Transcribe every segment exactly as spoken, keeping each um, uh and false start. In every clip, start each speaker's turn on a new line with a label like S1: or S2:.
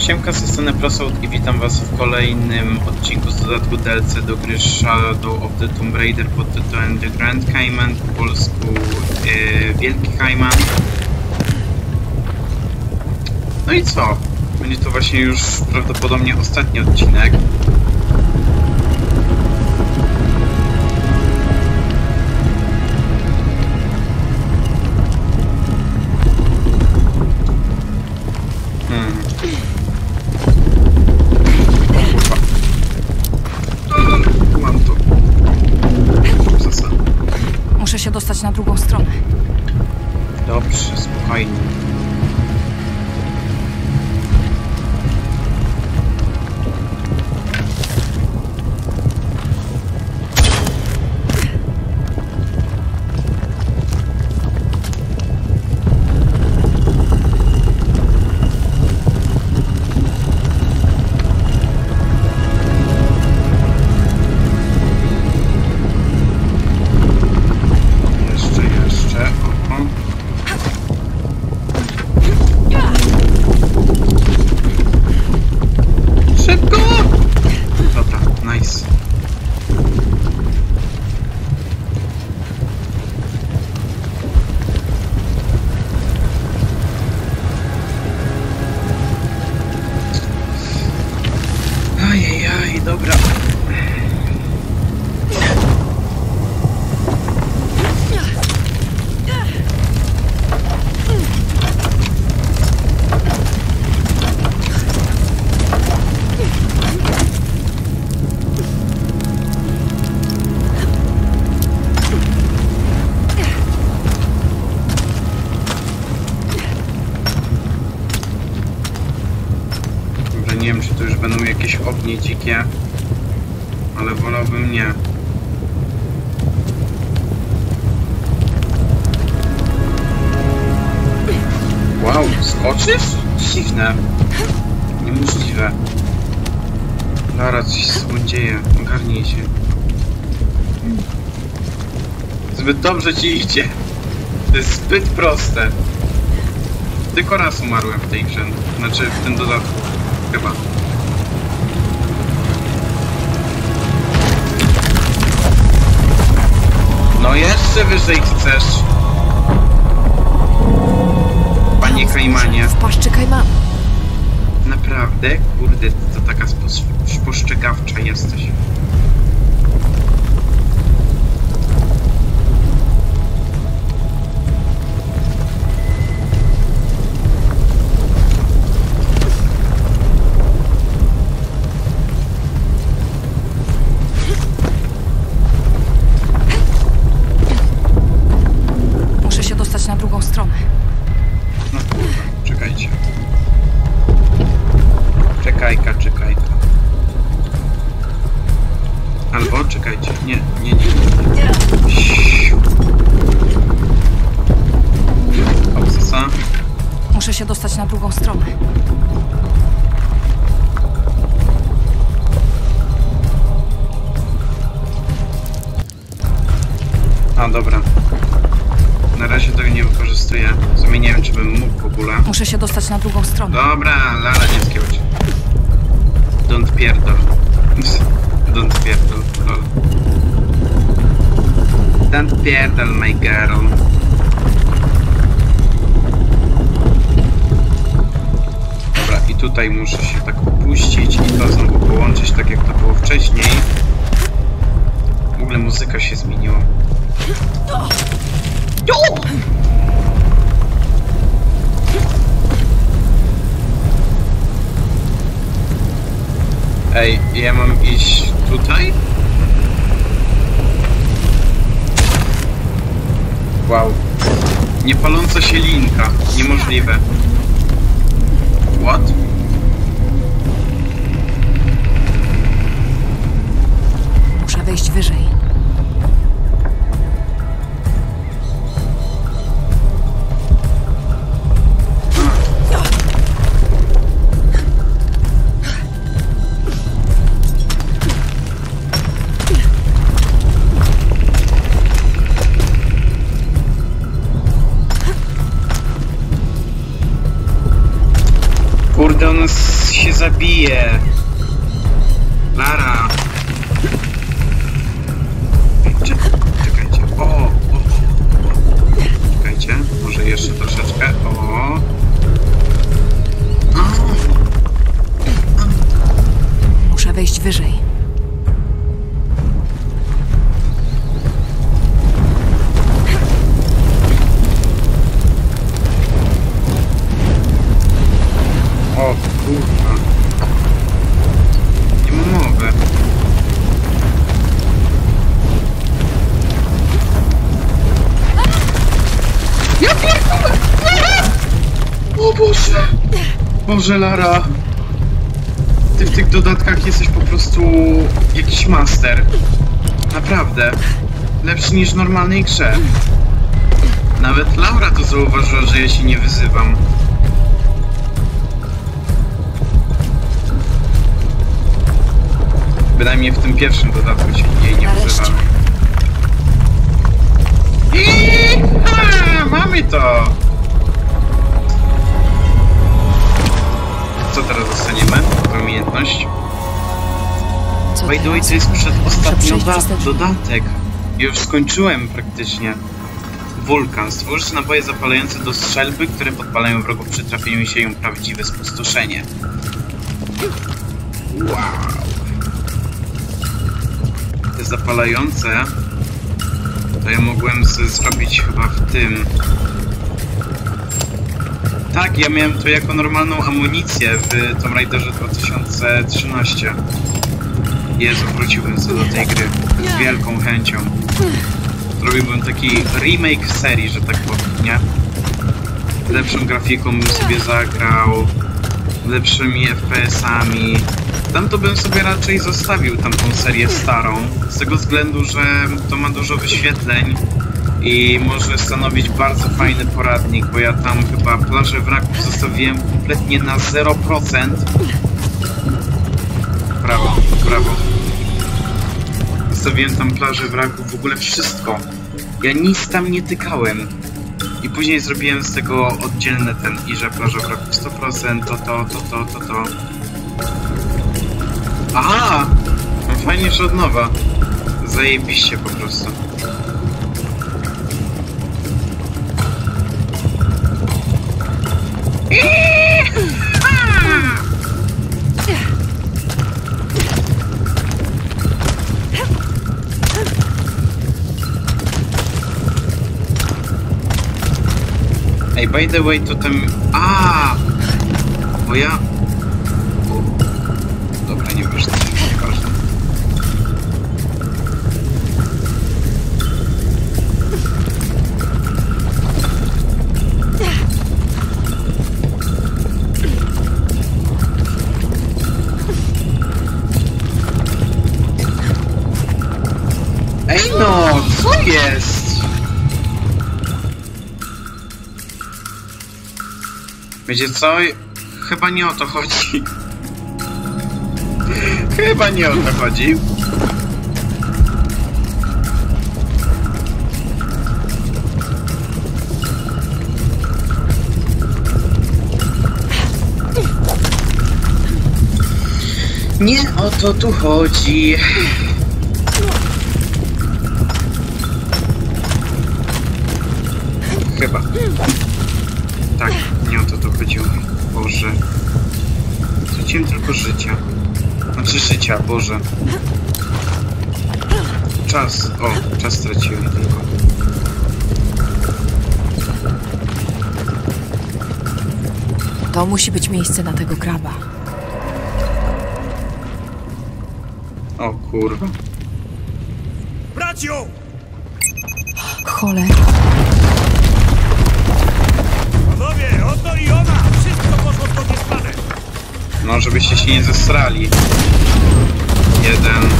S1: Siemka, z tej strony Prosout i witam was w kolejnym odcinku z dodatku D L C do gry Shadow of the Tomb Raider pod tytułem The Grand Cayman, po polsku yy, Wielki Cayman. No i co? Będzie to właśnie już prawdopodobnie ostatni odcinek.
S2: Muszę się dostać na drugą stronę.
S1: Dobrze, spokojnie. Ajajaj, dobra. Nie wiem, czy to już będą jakieś ognie dzikie, ale wolałbym nie. Wow, skoczysz? Dziwne. Niemożliwe. Lara, coś z sobą dzieje. Ogarnij się. Zbyt dobrze ci idzie. To jest zbyt proste. Tylko raz umarłem w tej grze. Znaczy w tym dodatku. Chyba. No jeszcze wyżej chcesz. Panie Kajmanie.
S2: W paszczy Kajmana.
S1: Naprawdę? Kurde, to taka spostrzegawcza jesteś.
S2: Na drugą stronę.
S1: No kurwa, czekajcie. Czekajka, czekajka. Albo czekajcie. Nie, nie, nie. nie. Obsesa.
S2: Muszę się dostać na drugą stronę.
S1: A, dobra. Na razie tego nie wykorzystuję. W sumie nie wiem, czy bym mógł w ogóle.
S2: Muszę się dostać na drugą stronę.
S1: Dobra, Lara, nie skiełć. Don't pierdol. Don't pierdol, lol. Don't pierdol, my girl. Dobra, i tutaj muszę się tak opuścić i to znowu połączyć, tak jak to było wcześniej. W ogóle muzyka się zmieniła. Ej, ja mam iść tutaj? Wow. Niepaląca się linka. Niemożliwe. What?
S2: Muszę wejść wyżej.
S1: Kurde, one się zabiję! Lara! Czekaj, czekajcie. O, o, o, o. Czekajcie, może jeszcze troszeczkę. O!
S2: Muszę wejść wyżej.
S1: O kurwa. Nie mogę. Ja pierdolę! O Boże! Boże, Lara! Ty w tych dodatkach jesteś po prostu jakiś master. Naprawdę. Lepszy niż w normalnej grze. Nawet Laura to zauważyła, że ja się nie wyzywam. Bynajmniej w tym pierwszym dodatku się jej nie wyzywam. I ha, mamy to! Co teraz dostaniemy? Tą umiejętność?
S2: Co
S1: By the way,
S2: teraz?
S1: to jest przedostatni
S2: przejść przez te drzwi.
S1: dodatek. Już skończyłem praktycznie. Wulkan. Stworzyć naboje zapalające do strzelby, które podpalają wrogów przy trafieniu się ją prawdziwe spustoszenie. Wow. Te zapalające to ja mogłem sobie zrobić chyba w tym. Tak, ja miałem to jako normalną amunicję w Tomb Raiderze dwa tysiące trzynaście. Jezu, wróciłbym sobie do tej gry z wielką chęcią. Zrobiłbym taki remake serii, że tak powiem, nie? Lepszą grafiką bym sobie zagrał, lepszymi F P S-ami. Tam to bym sobie raczej zostawił tamtą serię starą, z tego względu, że to ma dużo wyświetleń i może stanowić bardzo fajny poradnik, bo ja tam chyba plażę wraków zostawiłem kompletnie na zero procent. Brawo, brawo. Zostawiłem tam plażę wraków, w ogóle wszystko. Ja nic tam nie tykałem. I później zrobiłem z tego oddzielne ten i że plaża wraków sto procent, to to, to to, to to. Aha! No fajnie, że od nowa. Zajebiście po prostu. Ej, by the way, to ten... A, bo ja... Dobra, nie ważne, nieważne. Ej no, co jest? Wiecie co? Chyba nie o to chodzi. Chyba nie o to chodzi. Nie o to tu chodzi. Chyba. Tak, nie o to to chodziło. Boże. Straciłem tylko życia. Znaczy życia, Boże. Czas. O, czas straciłem tylko.
S2: To musi być miejsce na tego kraba.
S1: O kurwa.
S3: Brać ją!
S2: Cholera.
S3: Panowie, oto i ona! Wszystko poszło zgodnie z planem!
S1: No, żebyście się nie zestrali. Jeden.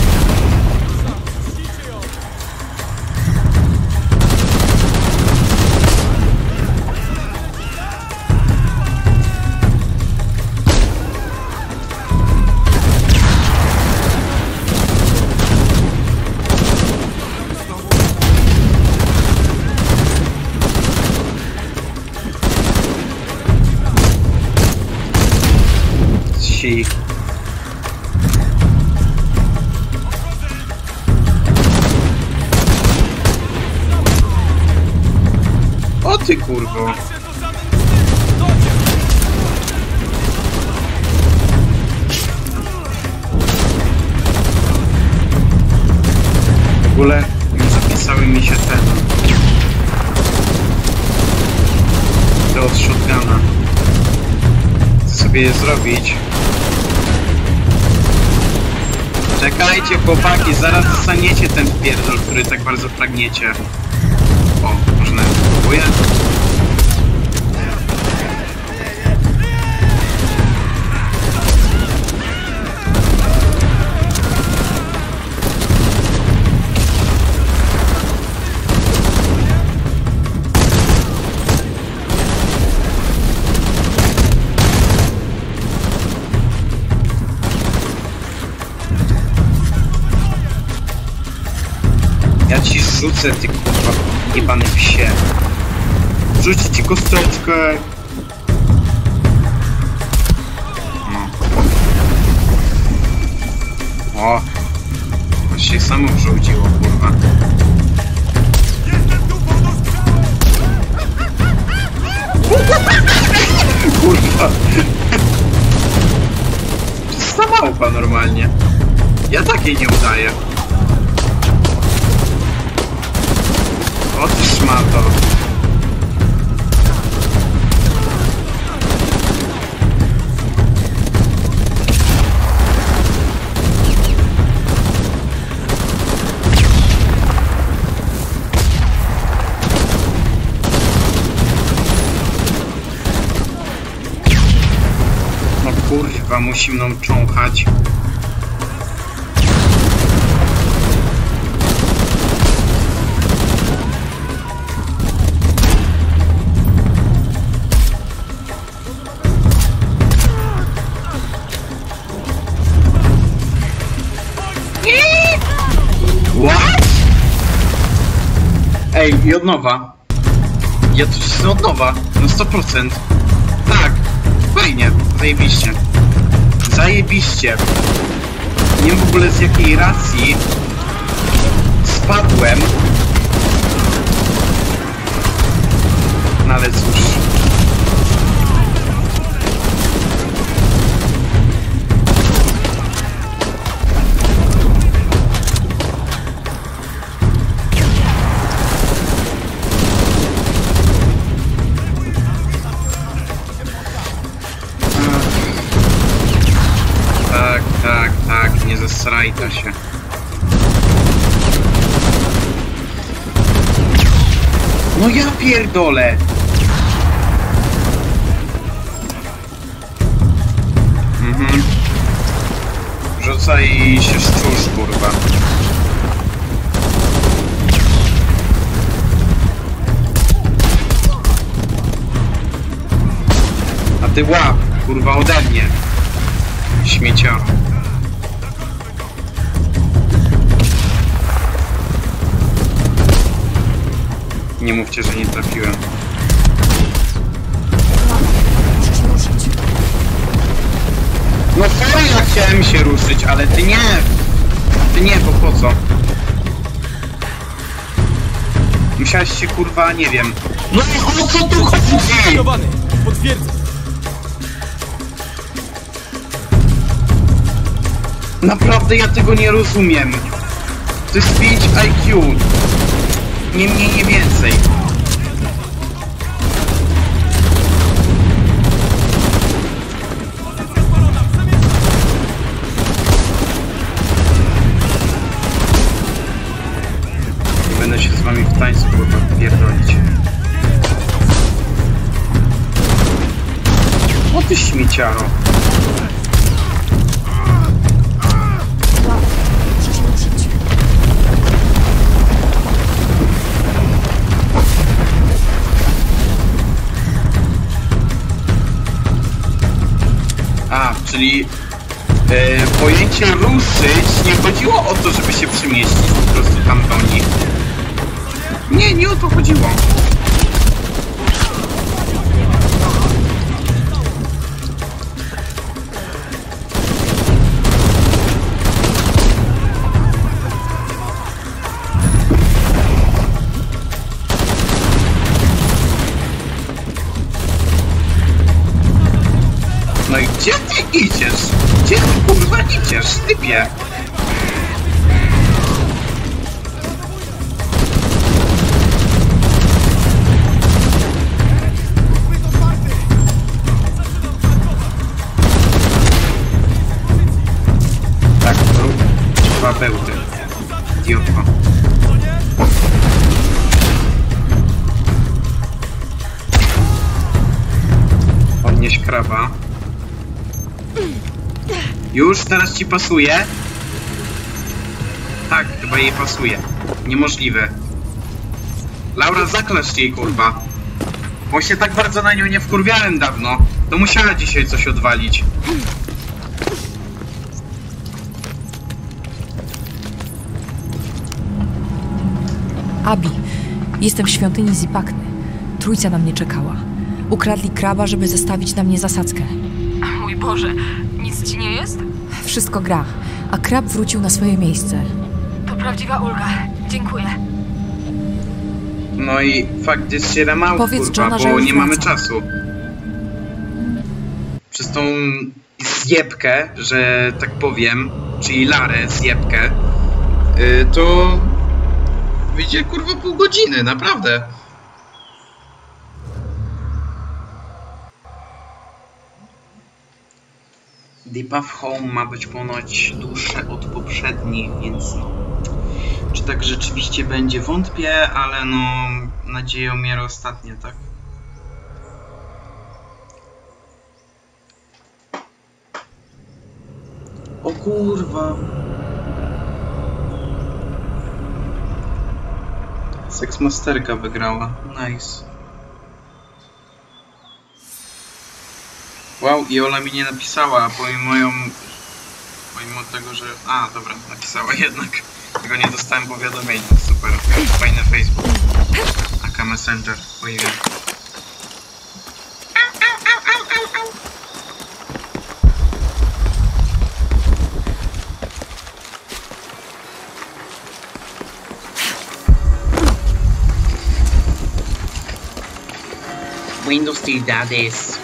S1: Weźcie ich. O ty kurwo. W ogóle nie zapisały mi się te te od shotguna. Chcę sobie je zrobić. Czekajcie chłopaki, zaraz dostaniecie ten pierdol, który tak bardzo pragniecie. O, można próbuję. Ja ci rzucę, ty kurwa jebany psie. Rzuci ci kosteczkę. No. O. To się samo wrzuciło, kurwa. Kurwa. Czysta małpa normalnie. Ja takiej nie udaję. O ty szmato. No kurwa, musi mną cząchać. What? Ej, i od nowa. Ja to cisnę od nowa. No sto procent. Tak. Fajnie. Zajebiście. Zajebiście. Nie wiem w ogóle z jakiej racji spadłem. No ale cóż. Tak, tak, tak, nie zesrajta się. No ja pierdolę! Mhm. Rzucaj i się szczurz, kurwa. A ty łap, kurwa, ode mnie. Śmieciaro. Nie mówcie, że nie trafiłem. No sorry, ja chciałem się ruszyć, ale ty nie. Ty nie, bo po co? Musiałeś się kurwa, nie wiem. No o co tu chodzi?
S3: Potwierdzę.
S1: Naprawdę ja tego nie rozumiem. To jest pięć I Q. Nie mniej, nie więcej. Nie będę się z wami w tańcu kurwa pierdolić. O ty śmieciaro. A, czyli e, pojęcie ruszyć nie chodziło o to, żeby się przemieścić po prostu tam do nich. Nie, nie o to chodziło. Ale gdzie ty idziesz? Gdzie ty kurwa idziesz, typie? Tak, rób dwa bełty. Idiotko. Podnieś kraba. Już teraz ci pasuje? Tak, chyba jej pasuje. Niemożliwe. Laura, zaklaszcz jej, kurwa. Bo się tak bardzo na nią nie wkurwiałem dawno. To musiała dzisiaj coś odwalić.
S2: Abi, jestem w świątyni Zipakny. Trójca na mnie czekała. Ukradli kraba, żeby zastawić na mnie zasadzkę.
S4: Mój Boże, nic ci nie jest?
S2: Wszystko gra, a krab wrócił na swoje miejsce.
S4: To prawdziwa ulga. Dziękuję.
S1: No i fakt jest się ramał,
S2: Powiedz
S1: kurwa,
S2: Johna, że
S1: bo
S2: już
S1: nie mamy
S2: wraca.
S1: czasu. Przez tą zjebkę, że tak powiem, czyli Larę zjebkę, yy, to wyjdzie kurwa pół godziny, naprawdę. The Path Home ma być ponoć dłuższe od poprzednich, więc no... Czy tak rzeczywiście będzie? Wątpię, ale no... Nadzieję umiera ostatnia, tak? O kurwa! Seksmasterka wygrała. Nice. Wow, i Ola mi nie napisała, pomimo ją... Pomimo tego, że... A, dobra, napisała jednak. Tylko nie dostałem powiadomienia. Super. Fajny Facebook. Aka Messenger. Oj wiem. Windows Steel Daddies.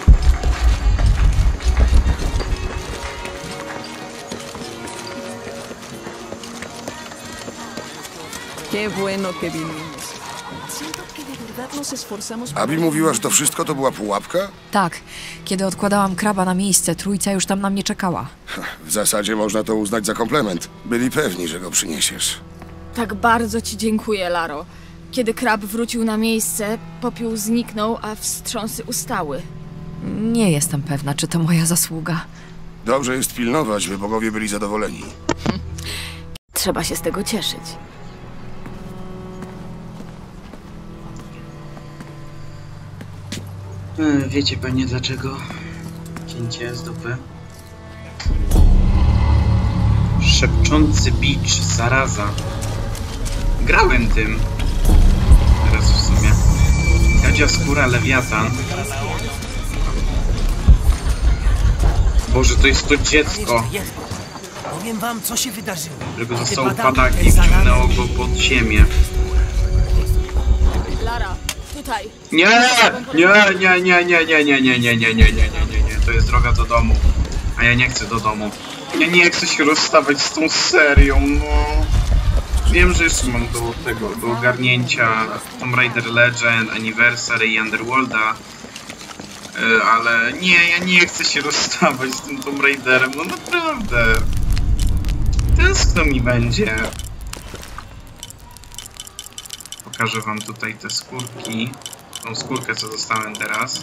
S5: Qué bueno que vinimos. Siento que de verdad nos esforzamos.
S6: Abi mówiła, że to wszystko to była pułapka?
S2: Tak, kiedy odkładałam kraba na miejsce, trójca już tam na mnie czekała.
S6: W zasadzie można to uznać za komplement. Byli pewni, że go przyniesiesz.
S4: Tak bardzo ci dziękuję, Laro. Kiedy krab wrócił na miejsce, popiół zniknął, a wstrząsy ustały.
S2: Nie jestem pewna, czy to moja zasługa.
S6: Dobrze jest pilnować, by bogowie byli zadowoleni.
S4: Trzeba się z tego cieszyć.
S1: Wiecie pewnie dlaczego? Cięcie z dupy. Szepczący bicz, zaraza. Grałem tym. Teraz w sumie. Gadzia skóra, lewiatan. Boże, to jest to dziecko,
S3: Powiem wam, co się wydarzyło.
S1: którego został padaki, wciągnęło go pod ziemię.
S4: Lara, tutaj.
S1: Nie! Nie, nie, nie, nie, nie, nie, nie, nie, nie, nie, nie, nie, nie, nie, to jest droga do domu. A ja nie chcę do domu. Ja nie chcę się rozstawać z tą serią, no. Wiem, że jeszcze mam do tego, do ogarnięcia Tomb Raider Legend, Anniversary i Underworlda. Yy, ale nie, ja nie chcę się rozstawać z tym Tomb Raiderem, no naprawdę. Tęskno mi będzie. Pokażę wam tutaj te skórki. Tą skórkę, co dostałem teraz.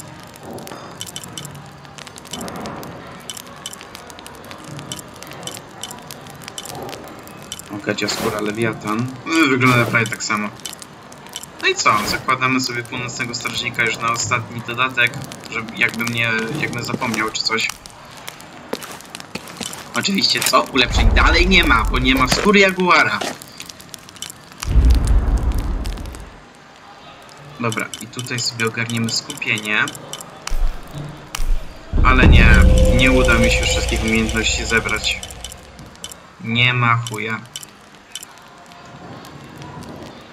S1: O, Gadzia skóra, lewiatan. Wygląda prawie tak samo. No i co? Zakładamy sobie północnego strażnika już na ostatni dodatek, żeby jakbym nie, jakbym zapomniał czy coś. Oczywiście co? Ulepszeń dalej nie ma, bo nie ma skóry jaguara. Dobra, i tutaj sobie ogarniemy skupienie. Ale nie, nie uda mi się wszystkich umiejętności zebrać. Nie ma chuja.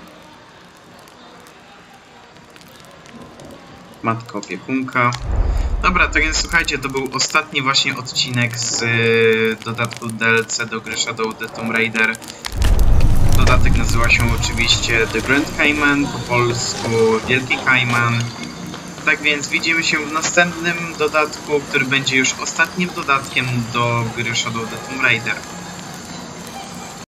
S1: Matka opiekunka. Dobra, tak więc słuchajcie, to był ostatni właśnie odcinek z y, dodatku D L C do gry Shadow the Tomb Raider. Dodatek nazywa się oczywiście The Grand Cayman, po polsku Wielki Cayman. Tak więc widzimy się w następnym dodatku, który będzie już ostatnim dodatkiem do gry Shadow the Tomb Raider.